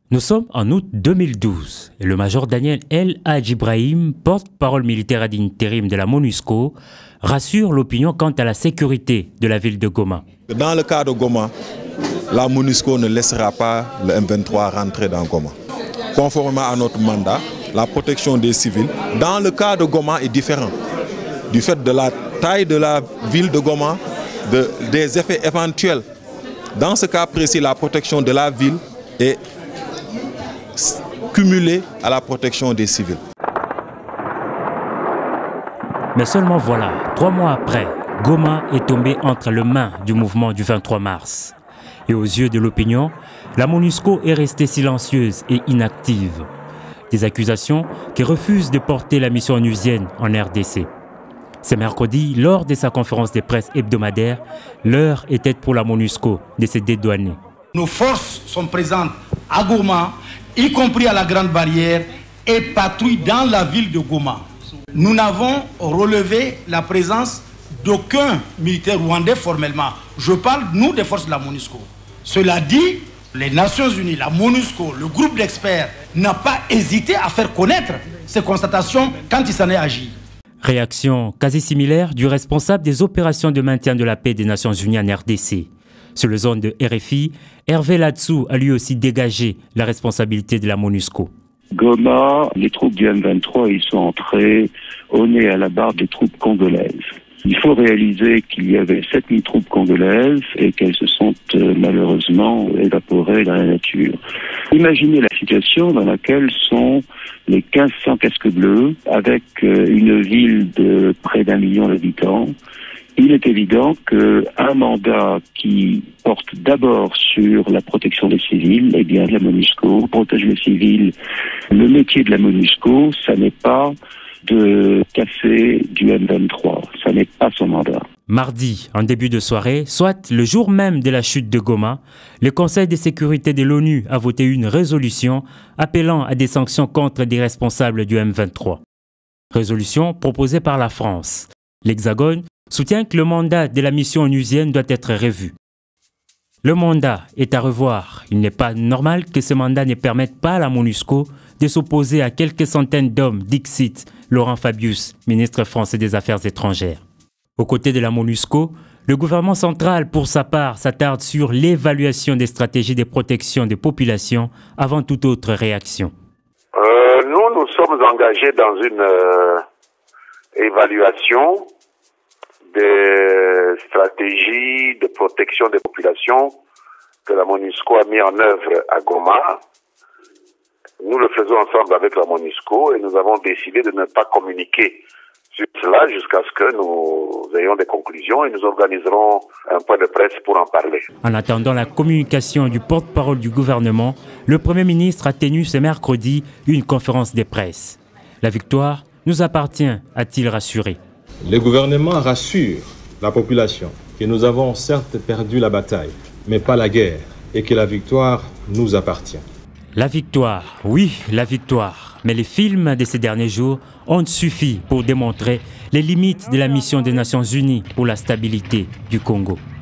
Nous sommes en août 2012 et le major Daniel El Hadj Ibrahim, porte-parole militaire ad intérim de la MONUSCO, rassure l'opinion quant à la sécurité de la ville de Goma. Dans le cas de Goma, la MONUSCO ne laissera pas le M23 rentrer dans Goma. Conformément à notre mandat, la protection des civils, dans le cas de Goma, est différente. Du fait de la taille de la ville de Goma, des effets éventuels. Dans ce cas précis, la protection de la ville est cumulée à la protection des civils. Mais seulement voilà, 3 mois après, Goma est tombé entre les mains du mouvement du 23 mars. Et aux yeux de l'opinion, la MONUSCO est restée silencieuse et inactive. Des accusations qui refusent de porter la mission onusienne en RDC. Ce mercredi, lors de sa conférence de presse hebdomadaire, l'heure était pour la MONUSCO de se dédouaner. Nos forces sont présentes à Goma, y compris à la Grande Barrière, et patrouillent dans la ville de Goma. Nous n'avons relevé la présence d'aucun militaire rwandais formellement. Je parle, nous, des forces de la MONUSCO. Cela dit, les Nations Unies, la MONUSCO, le groupe d'experts n'a pas hésité à faire connaître ces constatations quand il s'en est agi. Réaction quasi similaire du responsable des opérations de maintien de la paix des Nations Unies en RDC. Sur le zone de RFI, Hervé Ladsou a lui aussi dégagé la responsabilité de la MONUSCO. Goma, les troupes du M23, ils sont entrés au nez à la barre des troupes congolaises. Il faut réaliser qu'il y avait 7000 troupes congolaises et qu'elles se sont malheureusement évaporées dans la nature. Imaginez la situation dans laquelle sont les 1500 casques bleus avec une ville de près d'1 million d'habitants. Il est évident qu'un mandat qui porte d'abord sur la protection des civils, eh bien la MONUSCO protège les civils. Le métier de la MONUSCO, ça n'est pas de casser du M23, ça n'est pas son mandat. Mardi, en début de soirée, soit le jour même de la chute de Goma, le Conseil de sécurité de l'ONU a voté une résolution appelant à des sanctions contre des responsables du M23. Résolution proposée par la France. L'Hexagone soutient que le mandat de la mission onusienne doit être revu. Le mandat est à revoir. Il n'est pas normal que ce mandat ne permette pas à la MONUSCO de s'opposer à quelques centaines d'hommes, dixit Laurent Fabius, ministre français des Affaires étrangères. Aux côtés de la MONUSCO, le gouvernement central, pour sa part, s'attarde sur l'évaluation des stratégies de protection des populations avant toute autre réaction. Nous sommes engagés dans une évaluation des stratégies de protection des populations que la MONUSCO a mis en œuvre à Goma. Nous le faisons ensemble avec la MONUSCO et nous avons décidé de ne pas communiquer sur cela jusqu'à ce que nous ayons des conclusions et nous organiserons un point de presse pour en parler. En attendant la communication du porte-parole du gouvernement, le Premier ministre a tenu ce mercredi une conférence de presse. La victoire nous appartient, a-t-il rassuré. Le gouvernement rassure la population que nous avons certes perdu la bataille, mais pas la guerre, et que la victoire nous appartient. La victoire, oui, la victoire. Mais les films de ces derniers jours ont suffi pour démontrer les limites de la mission des Nations Unies pour la stabilité du Congo.